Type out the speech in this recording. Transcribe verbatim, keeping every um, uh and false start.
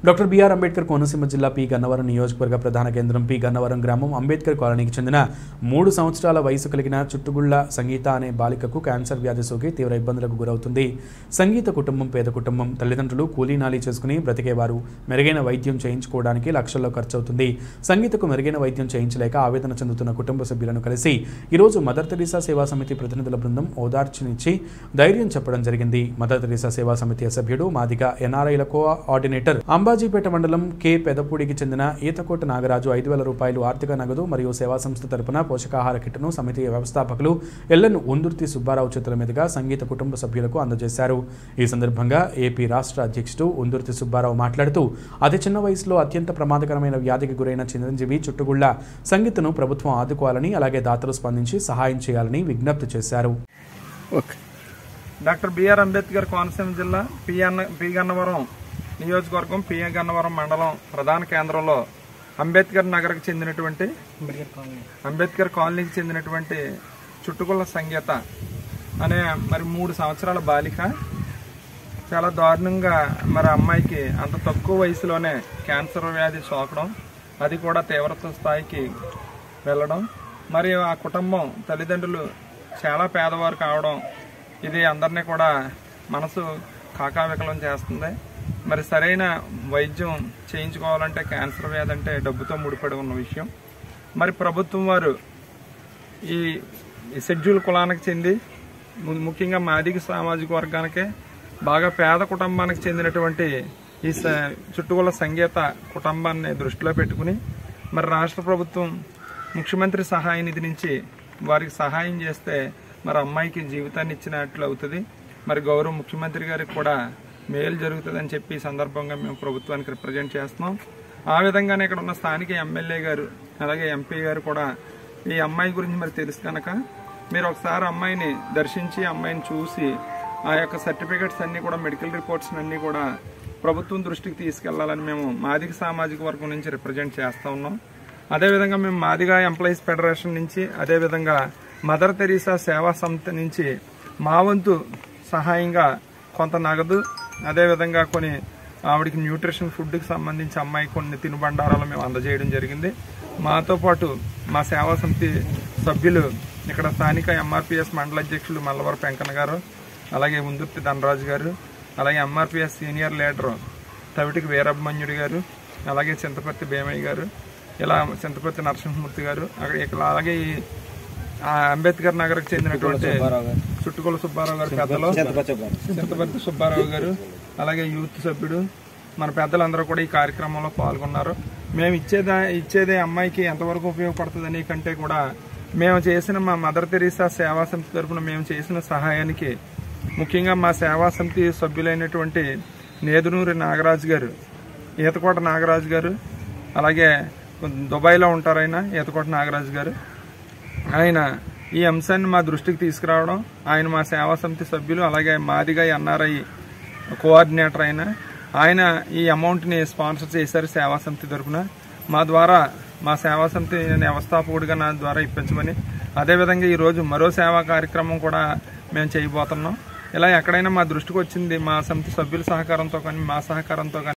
Doctor BR Ambedkar Konaseema జిల్లా P Gannavaram నియోజకవర్గ ప్రధాన కేంద్రం పి గన్నవరం గ్రామం అంబేద్కర్ కాలనీకి చెందిన మూడు సంవత్సరాల వయసు కలిగిన చుట్టుగుళ్ల సంగీత అనే బాలికకు క్యాన్సర్ వ్యాధి సోకి తీవ్ర ఇబ్బందులకు గురవుతుంది. సంగీత కుటుంబం పేద కుటుంబం. తల్లిదండ్రులు కూలీనాలి చేసుకుని బ్రతికేవారు. మెరుగైన వైద్యం చేయించుకోవడానికి లక్షల్లో ఖర్చవుతుంది. సంగీతకు మెరుగైన వైద్యం చేయించలేక ఆవేదన చెందుతున్న కుటుంబ సభ్యులను కలిసి ఈరోజు మదర్ తెరీసా సేవా సమితి ప్రతినిధుల బృందం ఓదార్చినిచ్చి ధైర్యం చెప్పడం జరిగింది. మదర్ తెరీసా సేవా సమితి సభ్యుడు మాదిగ ఎన్ఆర్ఐల కోఆర్డినేటర్ అంబాజీపేట మండలం కె పెదపూడికి చెందిన ఈతకోట నాగరాజు ఐదు వేల రూపాయలు ఆర్థిక నగదు మరియు సేవా సంస్థ తరపున పోషకాహార కిట్ను సమితి వ్యవస్థాపకులు ఎల్ఎన్ ఉందుర్తి సుబ్బారావు చేతుల మీదుగా సంగీత కుటుంబ సభ్యులకు అందజేశారు. ఈ సందర్భంగా ఏపీ రాష్ట్ర అధ్యక్షుడు ఉందుర్తి సుబ్బారావు మాట్లాడుతూ అతి చిన్న వయసులో అత్యంత ప్రమాదకరమైన వ్యాధికి గురైన చిరంజీవి చుట్టుగుళ్ల సంగీతను ప్రభుత్వం ఆదుకోవాలని, అలాగే దాతలు స్పందించి సహాయం చేయాలని విజ్ఞప్తి చేశారు. డాక్టర్ బిఆర్ అంబేద్కర్ కోనసీమ జిల్లా పిఎన్ పి గన్నవరం నియోజకవర్గం పి గన్నవరం మండలం ప్రధాన కేంద్రంలో అంబేద్కర్ నగర్కి చెందినటువంటి అంబేద్కర్ కాలనీకి చెందినటువంటి చుట్టుకుల సంగీత అనే మరి మూడు సంవత్సరాల బాలిక చాలా దారుణంగా మరి అమ్మాయికి అంత తక్కువ వయసులోనే క్యాన్సర్ వ్యాధి సోకడం, అది కూడా తీవ్రత స్థాయికి వెళ్ళడం, మరి ఆ కుటుంబం తల్లిదండ్రులు చాలా పేదవారు కావడం, ఇది అందరినీ కూడా మనసు కాకావికలం చేస్తుంది. మరి సరైన వైద్యం చేయించుకోవాలంటే క్యాన్సర్ వ్యాధి అంటే డబ్బుతో ముడిపడి ఉన్న విషయం. మరి ప్రభుత్వం వారు ఈ షెడ్యూల్ కులానికి చెంది ముఖ్యంగా మాదిగ సామాజిక వర్గానికే బాగా పేద కుటుంబానికి చెందినటువంటి ఈ చుట్టుకుల సంగీత కుటుంబాన్ని దృష్టిలో పెట్టుకుని మరి రాష్ట్ర ప్రభుత్వం ముఖ్యమంత్రి సహాయ నిధి నుంచి వారికి సహాయం చేస్తే మరి అమ్మాయికి జీవితాన్ని ఇచ్చినట్లు అవుతుంది. మరి గౌరవ ముఖ్యమంత్రి గారికి కూడా మేలు జరుగుతుందని చెప్పి ఈ సందర్భంగా మేము ప్రభుత్వానికి రిప్రజెంట్ చేస్తున్నాం. ఆ విధంగానే ఇక్కడ ఉన్న స్థానిక ఎమ్మెల్యే గారు అలాగే ఎంపీ గారు కూడా ఈ అమ్మాయి గురించి మరి తెలుసు కనుక మీరు ఒకసారి అమ్మాయిని దర్శించి అమ్మాయిని చూసి ఆ యొక్క సర్టిఫికెట్స్ అన్నీ కూడా మెడికల్ రిపోర్ట్స్ అన్నీ కూడా ప్రభుత్వం దృష్టికి తీసుకెళ్లాలని మేము మాదిగ సామాజిక వర్గం నుంచి రిప్రజెంట్ చేస్తూ ఉన్నాం. అదేవిధంగా మేము మాదిగ ఎంప్లాయీస్ ఫెడరేషన్ నుంచి, అదేవిధంగా మదర్ తెరీసా సేవా సంస్థ నుంచి మా వంతు సహాయంగా కొంత నగదు, అదేవిధంగా కొన్ని ఆవిడికి న్యూట్రిషన్ ఫుడ్కి సంబంధించి అమ్మాయి కొన్ని తినుబండారాలు మేము అందజేయడం జరిగింది. మాతో పాటు మా సేవా సమితి సభ్యులు ఇక్కడ స్థానిక ఎంఆర్పిఎస్ మండల అధ్యక్షులు మల్లవరపు వెంకన్న గారు, అలాగే ఉందుర్తి ధనరాజు గారు, అలాగే ఎంఆర్పిఎస్ సీనియర్ లీడరు తవిటికి వీరాభిమన్యుడు గారు, అలాగే చింతపర్తి భీమయ్య గారు, ఇలా చింతపర్తి నరసింహమూర్తి గారు, అక్కడ ఇక్కడ అలాగే ఈ అంబేద్కర్ నగర్కి చెందినటువంటి చుట్టుకుల సుబ్బారావు గారు పెద్దలు, చింతపర్తి సుబ్బారావు గారు, అలాగే యూత్ సభ్యుడు, మన పెద్దలందరూ కూడా ఈ కార్యక్రమంలో పాల్గొన్నారు. మేము ఇచ్చేదా ఇచ్చేదే అమ్మాయికి ఎంతవరకు ఉపయోగపడుతుందని కంటే కూడా మేము చేసిన మా మదర్ తెరీసా సేవా సమితి తరఫున మేము చేసిన సహాయానికి ముఖ్యంగా మా సేవా సమితి సభ్యులైనటువంటి నేదునూరి నాగరాజు గారు, ఈతకోట నాగరాజు గారు, అలాగే దుబాయ్లో ఉంటారు ఆయన ఈతకోట నాగరాజు గారు, ఆయన ఈ అంశాన్ని మా దృష్టికి తీసుకురావడం, ఆయన మా సేవా సమితి సభ్యులు, అలాగే మాదిగా ఎన్ఆర్ఐ కోఆర్డినేటర్ అయిన ఆయన ఈ అమౌంట్ని స్పాన్సర్ చేశారు సేవా సమితి తరఫున. మా ద్వారా మా సేవా సమితి వ్యవస్థాపకుడిగా నా ద్వారా ఇప్పించమని, అదేవిధంగా ఈరోజు మరో సేవా కార్యక్రమం కూడా మేము చేయబోతున్నాం. ఇలా ఎక్కడైనా మా దృష్టికి వచ్చింది మా సమితి సభ్యుల సహకారంతో కానీ మా సహకారంతో కానీ